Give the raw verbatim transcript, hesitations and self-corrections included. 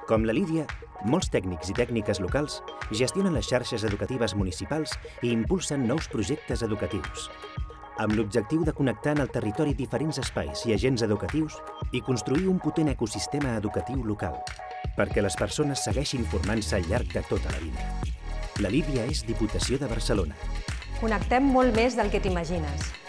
Com la Lídia, molts tècnics i tècniques locals gestionen les xarxes educatives municipals i impulsen nous projectes educatius, amb l'objectiu de connectar en el territori diferents espais i agents educatius i construir un potent ecosistema educatiu local, perquè les persones segueixin formant-se al llarg de tota la vida. La Lídia és Diputació de Barcelona. Connectem molt més del que t'imagines.